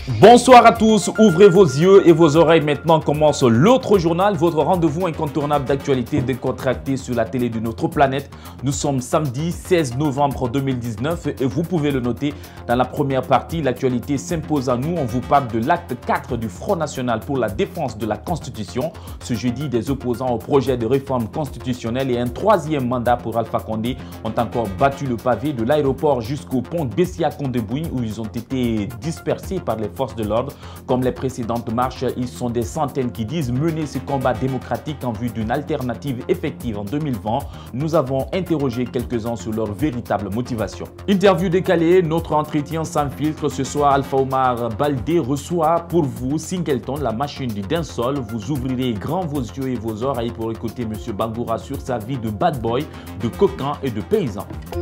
Bonsoir à tous, ouvrez vos yeux et vos oreilles. Maintenant commence l'autre journal, votre rendez-vous incontournable d'actualité décontractée sur la télé de notre planète. Nous sommes samedi 16 novembre 2019 et vous pouvez le noter dans la première partie. L'actualité s'impose à nous. On vous parle de l'acte 4 du Front National pour la défense de la Constitution. Ce jeudi, des opposants au projet de réforme constitutionnelle et un troisième mandat pour Alpha Condé ont encore battu le pavé de l'aéroport jusqu'au pont Bessia-Condébouy où ils ont été dispersés par les forces de l'ordre. Comme les précédentes marches, ils sont des centaines qui disent mener ce combat démocratique en vue d'une alternative effective en 2020. Nous avons interrogé quelques-uns sur leur véritable motivation. Interview décalée, notre entretien sans filtre. Ce soir, Alpha Omar Baldé reçoit pour vous Singleton, la machine du dancehall. Vous ouvrirez grand vos yeux et vos oreilles pour écouter M. Bangoura sur sa vie de bad boy, de coquin et de paysan.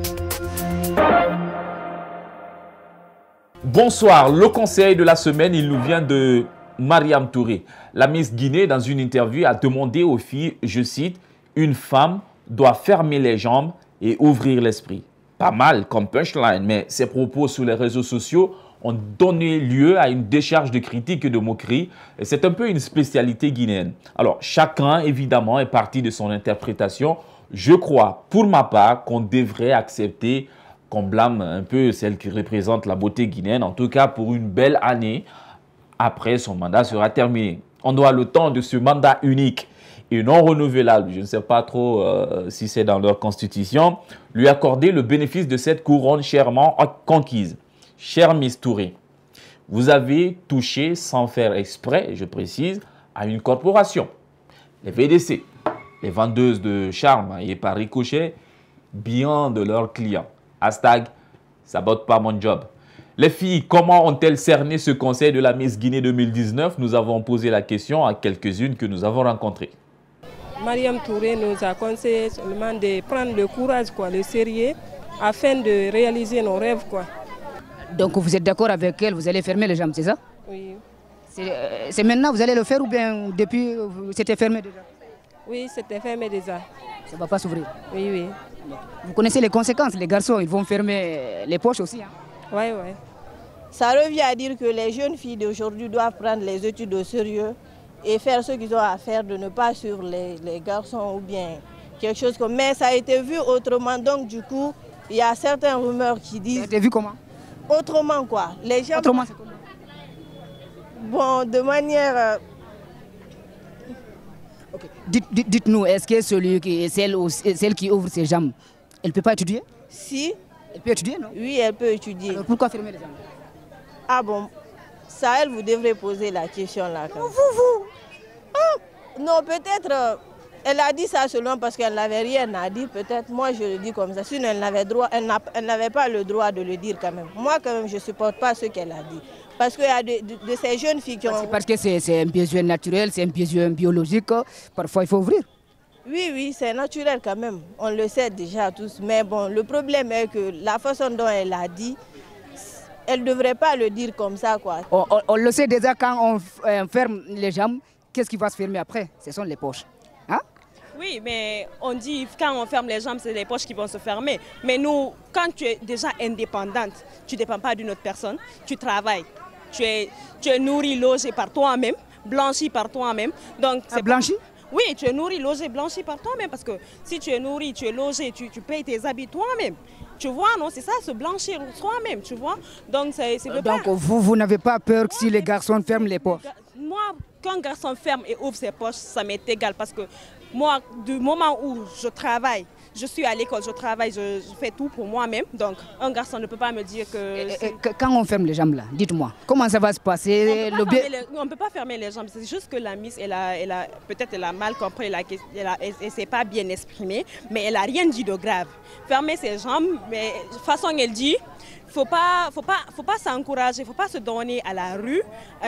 Bonsoir, le conseil de la semaine, il nous vient de Mariam Touré. La Miss Guinée, dans une interview, a demandé aux filles, je cite, « Une femme doit fermer les jambes et ouvrir l'esprit ». Pas mal comme punchline, mais ces propos sur les réseaux sociaux ont donné lieu à une décharge de critiques et de moqueries. C'est un peu une spécialité guinéenne. Alors, chacun, évidemment, est parti de son interprétation. Je crois, pour ma part, qu'on devrait accepter qu'on blâme un peu celle qui représente la beauté guinéenne, en tout cas pour une belle année. Après, son mandat sera terminé. On doit le temps de ce mandat unique et non renouvelable, je ne sais pas trop si c'est dans leur constitution, lui accorder le bénéfice de cette couronne chèrement conquise. Chère Miss Touré, vous avez touché sans faire exprès, je précise, à une corporation. Les VDC, les vendeuses de charme et par ricochet, bien de leurs clients. Hashtag, sabote pas mon job. Les filles, comment ont-elles cerné ce conseil de la Miss Guinée 2019? Nous avons posé la question à quelques-unes que nous avons rencontrées. Mariam Touré nous a conseillé seulement de prendre le courage, le sérieux, afin de réaliser nos rêves. Donc vous êtes d'accord avec elle, vous allez fermer les jambes, c'est ça? Oui. C'est maintenant vous allez le faire ou bien depuis c'était fermé déjà? Oui, c'était fermé déjà. Ça ne va pas s'ouvrir? Oui, oui. Vous connaissez les conséquences, les garçons, ils vont fermer les poches aussi. Oui, oui. Ça revient à dire que les jeunes filles d'aujourd'hui doivent prendre les études au sérieux et faire ce qu'ils ont à faire, de ne pas suivre les garçons ou bien quelque chose comme... Mais ça a été vu autrement, donc du coup, il y a certaines rumeurs qui disent... Ça a été vu comment? Autrement quoi. Les gens... Autrement c'est comment? Bon, de manière... Okay. Dites-nous, est-ce que celle qui ouvre ses jambes, elle ne peut pas étudier? Si. Elle peut étudier, non? Oui, elle peut étudier. Alors pourquoi fermer les jambes? Ah bon, ça, elle, vous devrez poser la question là. Non, vous ah, non, peut-être, elle a dit ça seulement parce qu'elle n'avait rien à dire, peut-être. Moi, je le dis comme ça. Sinon, elle n'avait pas le droit de le dire quand même. Moi, quand même, je ne supporte pas ce qu'elle a dit. Parce qu'il y a de ces jeunes filles qui ont... Parce que c'est un besoin naturel, c'est un besoin biologique. Parfois, il faut ouvrir. Oui, oui, c'est naturel quand même. On le sait déjà tous. Mais bon, le problème est que la façon dont elle a dit, elle ne devrait pas le dire comme ça, quoi. On le sait déjà, quand on ferme les jambes, qu'est-ce qui va se fermer après? Ce sont les poches. Hein? Oui, mais on dit quand on ferme les jambes, c'est les poches qui vont se fermer. Mais nous, quand tu es déjà indépendante, tu ne dépends pas d'une autre personne, tu travailles. Tu es nourri, logé par toi-même, blanchi par toi-même. Donc, c'est blanchi? Oui, tu es nourri, logé, blanchi par toi-même. Parce que si tu es nourri, tu es logé, tu payes tes habits toi-même. Tu vois, non, c'est ça, se blanchir soi-même, tu vois. Donc, vous n'avez pas peur que si les garçons ferment les poches? Moi, quand un garçon ferme et ouvre ses poches, ça m'est égal. Parce que moi, du moment où je travaille, je suis à l'école, je travaille, je fais tout pour moi-même. Donc, un garçon ne peut pas me dire que... Quand on ferme les jambes, là, dites-moi, comment ça va se passer? On ne peut pas fermer les jambes. C'est juste que la Miss, peut-être elle a mal compris, elle ne s'est pas bien exprimée, mais elle n'a rien dit de grave. Fermer ses jambes, mais de toute façon, elle dit... Faut pas s'encourager, il ne faut pas se donner à la rue,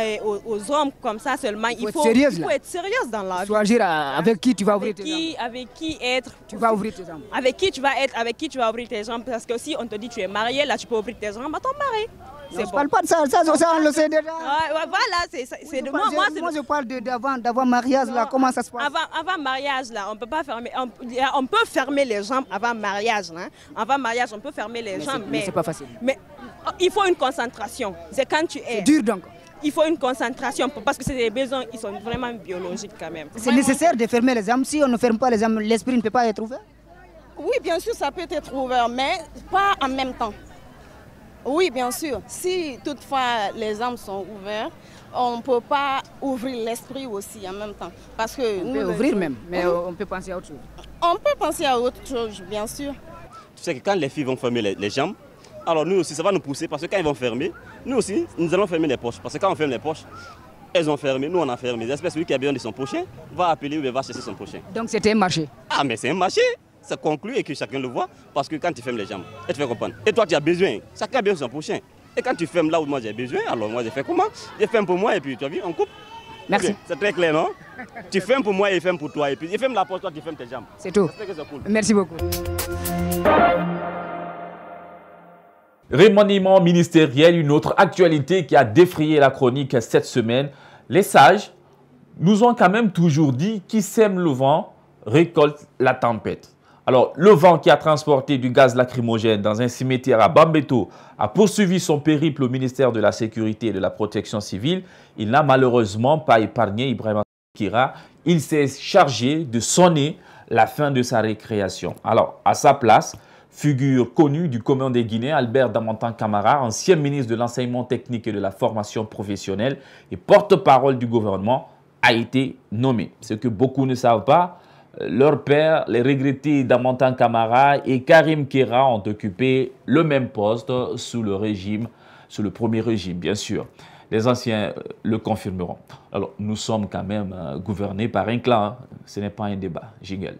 aux hommes comme ça seulement. Il faut être sérieuse dans la vie. Choisir avec qui tu vas ouvrir tes jambes. Avec qui être. Tu vas ouvrir tes jambes. Avec qui tu vas être, avec qui tu vas ouvrir tes jambes. Parce que si on te dit tu es marié, là tu peux ouvrir tes jambes à ton mari. Je ne parle pas de ça, ça on le sait déjà. Voilà, c'est de moi. Moi je parle d'avant mariage, là, comment ça se passe? Avant mariage, là, on peut pas fermer. On peut fermer les jambes avant mariage. Hein. Avant mariage, on peut fermer les jambes. Mais c'est pas facile. Mais il faut une concentration. C'est quand tu es. C'est dur donc. il faut une concentration parce que c'est des besoins qui sont vraiment biologiques quand même. C'est nécessaire de fermer les âmes. Si on ne ferme pas les âmes, l'esprit ne peut pas être ouvert? Oui, bien sûr, ça peut être ouvert, mais pas en même temps. Oui, bien sûr. Si toutefois les âmes sont ouvertes, on ne peut pas ouvrir l'esprit aussi en même temps. Parce que on peut ouvrir même, mais on peut penser à autre chose. On peut penser à autre chose, bien sûr. Tu sais que quand les filles vont fermer les jambes, alors nous aussi, ça va nous pousser parce que quand ils vont fermer, nous aussi, nous allons fermer les poches. Parce que quand on ferme les poches, elles ont fermé, nous on a fermé. J'espère que celui qui a besoin de son prochain va appeler ou va chercher son prochain. Donc c'était un marché? Ah, mais c'est un marché. Ça conclut et que chacun le voit parce que quand tu fermes les jambes, elle te fait comprendre. Et toi, tu as besoin, chacun a besoin de son prochain. Et quand tu fermes là où moi j'ai besoin, alors moi j'ai fait comment? Je ferme pour moi et puis tu as vu, on coupe. Merci. Okay. C'est très clair, non? Tu fermes pour moi et je ferme pour toi. Et puis je ferme la porte, toi tu fermes tes jambes. C'est tout. Cool. Merci beaucoup. Remaniement ministériel, une autre actualité qui a défrayé la chronique cette semaine. Les sages nous ont quand même toujours dit qui sème le vent récolte la tempête. Alors, le vent qui a transporté du gaz lacrymogène dans un cimetière à Bambeto a poursuivi son périple au ministère de la Sécurité et de la Protection civile. Il n'a malheureusement pas épargné Ibrahima Kira. Il s'est chargé de sonner la fin de sa récréation. Alors, à sa place, figure connue du commun des Guinéens, Albert Damantan Camara, ancien ministre de l'Enseignement technique et de la formation professionnelle et porte-parole du gouvernement, a été nommé. Ce que beaucoup ne savent pas, leur père, les regrettés Damantan Camara et Karim Kera ont occupé le même poste sous le premier régime, bien sûr. Les anciens le confirmeront. Alors, nous sommes quand même gouvernés par un clan. Hein. Ce n'est pas un débat. Jingle.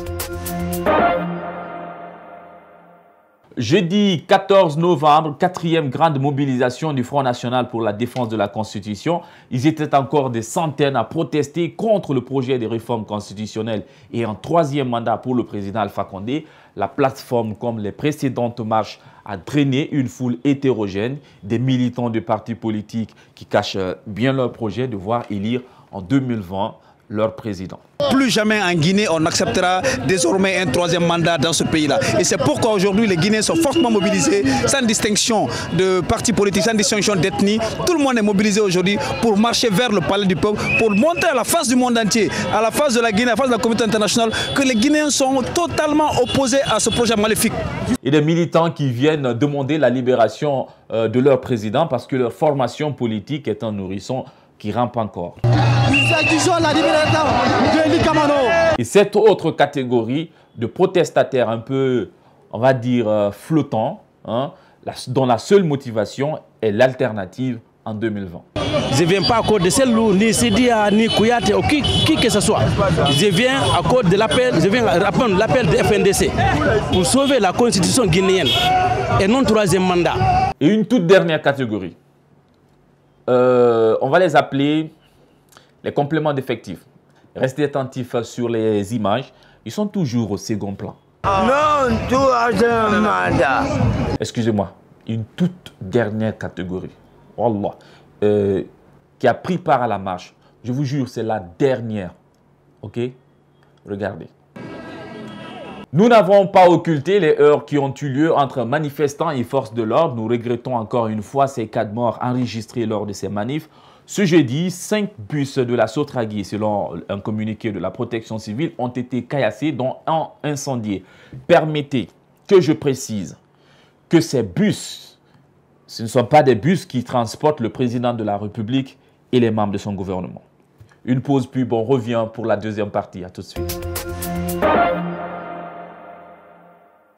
Jeudi 14 novembre, 4e grande mobilisation du Front National pour la défense de la Constitution. Ils étaient encore des centaines à protester contre le projet de réforme constitutionnelle et un 3e mandat pour le président Alpha Condé. La plateforme, comme les précédentes marches, a drainé une foule hétérogène, des militants de partis politiques qui cachent bien leur projet de voir élire en 2020 leur président. Plus jamais en Guinée, on acceptera désormais un 3e mandat dans ce pays-là. Et c'est pourquoi aujourd'hui les Guinéens sont fortement mobilisés, sans distinction de partis politiques, sans distinction d'ethnie. Tout le monde est mobilisé aujourd'hui pour marcher vers le palais du peuple, pour montrer à la face du monde entier, à la face de la Guinée, à la face de la communauté internationale, que les Guinéens sont totalement opposés à ce projet maléfique. Et des militants qui viennent demander la libération de leur président parce que leur formation politique est un nourrisson qui rampe encore. Et cette autre catégorie de protestataires un peu, on va dire, flottants, hein, dont la seule motivation est l'alternative en 2020. Je ne viens pas à cause de Selou, ni Sidia, ni Kouyaté, ou qui que ce soit. Je viens à cause de l'appel, je viens répondre l'appel de FNDC pour sauver la constitution guinéenne et non 3e mandat. Et une toute dernière catégorie. On va les appeler les compléments d'effectifs. Restez attentifs sur les images. Ils sont toujours au second plan. Non, 3e mandat. Excusez-moi. Une toute dernière catégorie. Wallah. Qui a pris part à la marche. Je vous jure, c'est la dernière. Ok? Regardez. Nous n'avons pas occulté les heurts qui ont eu lieu entre manifestants et forces de l'ordre. Nous regrettons encore une fois ces cas de morts enregistrés lors de ces manifs. Ce jeudi, 5 bus de la Sotragui, selon un communiqué de la protection civile, ont été caillassés, dont un incendié. Permettez que je précise que ces bus, ce ne sont pas des bus qui transportent le président de la République et les membres de son gouvernement. Une pause pub, on revient pour la deuxième partie. À tout de suite.